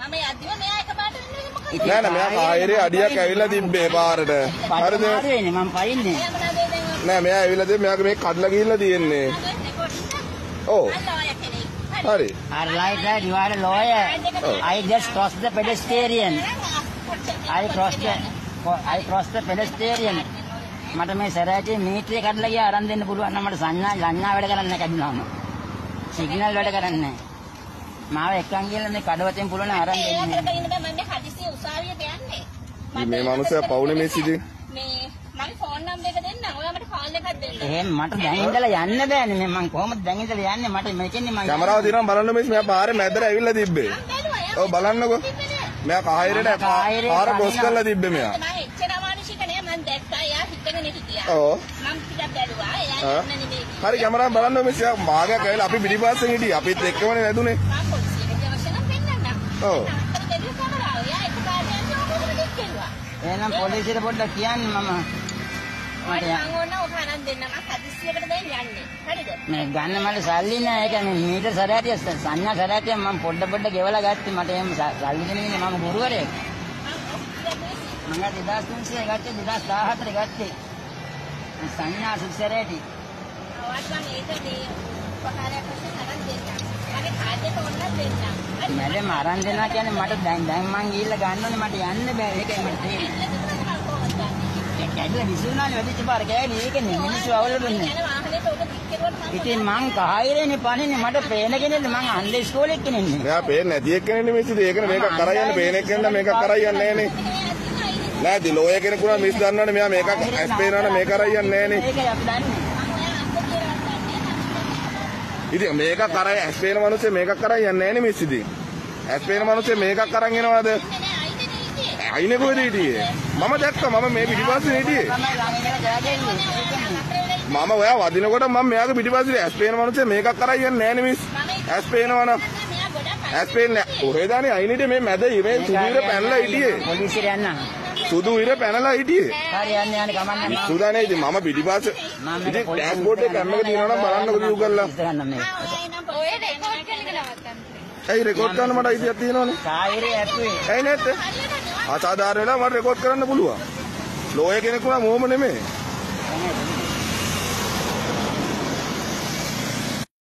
නෑ නෑ මෙයා කායරේ අඩියක් ඇවිල්ලා තිබ්බේ පාරට. හරිද? මම පයින්නේ. නෑ මෙයා ඇවිල්ලා තිබ්බේ මෙයාගේ මේ කඩලා ගිහිල්ලා තියෙන්නේ. ඔව්. හරි. Right, you are a lawyer. I just crossed the pedestrian. I crossed the pedestrian. මට මේ සරාජේ මීටරේ කඩලා ගියා අරන් දෙන්න පුළුවන් නම් මට සංඥා වැඩ කරන්නේ නැහැ කැඩුනාම. සිග්නල් වැඩ කරන්නේ නැහැ. මාව එක්කන් ගිහලා මේ කඩවතෙන් පුළුවන් අරන් දෙන්න. මේ මනුස්සයා පවුනේ මේ සිටි. මගේ ෆෝන් නම්බර් එක දෙන්න. ඔයා මට කෝල් එකක් දෙන්න. එහෙනම් මට දැන් ඉඳලා යන්න බෑනේ. මම කොහොමද දැන් ඉඳලා යන්නේ? මට මෙතෙන්නේ මම කැමරාව දිනන බලන්න මේස් මෙයා පාරේ මැදට ඇවිල්ලා තිබ්බේ. ඔව් බලන්නකෝ. මෙයා කායරේට පාර ක්‍රොස් කරලා තිබ්බේ මෙයා. මම එච්චර අමානුෂික නෑ මම දැක්කා. එයා හිටගෙන හිටියා. ඔව්. මම ටිකක් බැලුවා. එයා යන්න නෙමෙයි. හරි කැමරාව බලන්න මේස් මෙයා මාගයක් ඇවිල්ලා අපි පිටිපස්සෙන් හිටියේ. අපිත් එක්කමනේ වැදුනේ. මම පොලිසියට අවශ්‍ය නම් පෙන්නන්න. ඔව්. එහෙනම් පොලිසියට පොඩ්ඩක් කියන්න මම මට ඕන ඔහානම් දෙන්න මම හදිස්සියකට දැන් යන්නේ. හරිද? මේ ගන්න මට සල්ලි නෑ. ඒක මේ මීටර සරාටිය සංඥා සරාටිය මම පොඩ්ඩ ගෙවලා ගත්තේ. මට එහෙම සල්ලි දෙන ඉන්නේ මම ගුරුවරයෙක්. මම 2300 ගත්තේ 2014 ගත්තේ. සංඥා සරාටි. ඔයාට මම ඒක මේ පහරයක් වශයෙන් අරන් දෙන්නම්. මගේ කාඩේ තෝරන්න දෙන්නම්. මැඩම් අරන් දෙනවා කියන්නේ මට දැන් මං ගිහිල්ලා ගන්න ඕනේ. මට යන්න බෑ. ඒකයි මට තේරෙන්නේ. කැඩලා විසුණානේ වැඩිච පාර කෑනේ. ඒකනේ මිනිස්සු අවුල දුන්නේ. ඉතින් මං කායරේනේ පණින්නේ. මට පේන කෙනෙක් මං අන්ද ඉස්කෝලේ එක්කෙනෙන්නේ. මෙයා පේන්නේ නැති එක්කෙනෙන්නේ මිස්ද ඒකනේ මේක කරා යන්නේ පේන එක්කෙනා මේක කරා යන්නේ නෑනේ. නෑදී ලෝය කෙනෙකුට මිස් දන්නවනේ මෙයා මේක ඇස් පේනවනේ මේක කරා යන්නේ නෑනේ. ඒකයි අපි දන්නේ. ඉතින් මේක කරා ඇස් පේන මිනිස්සේ මේක කරා යන්නේ නෑනේ මිස් ඉතින්. ඇස් පේන මිනිස්සේ මේක කරන් එනවද? අයිනේ කොහෙද හිටියේ? මම දැක්කා මම මේ පිටිපස්සේ හිටියේ. මම ඔයා වදිනකොට මම මෙයාගේ පිටිපස්සේ ඇස් පේන මිනිස්සේ මේකක් කරා යන්නේ නෑනේ මිස්. ඇස් පේනවනම් ඇස් පේන්නේ කොහෙදානේ අයිනේට මේ මැද ඉරේ සුදු ඉර පැනලා හිටියේ. පොලිසියට යන්න. සුදු ඉර පැනලා හිටියේ. හරි යන්න කමන්නේ මම. සුදානේ ඉතින් මම පිටිපස්සේ ඉතින් ඩෑෂ්බෝඩ් එක කැමරා එක තියෙනවා නම් බලන්නකෝ view කරලා. ඔය රෙකෝඩ් කරගෙන නවත්තන්න. ඇයි රෙකෝඩ් කරන්න මට අයිතියක් තියෙනවනේ. කායරේ ඇප්පුවේ. ඇයි නැත්තේ? අසාධාරණ වෙලා මට රෙකෝඩ් කරන්න පුළුවන්. ලෝය කෙනෙක් වුණා මොහොම නෙමෙයි.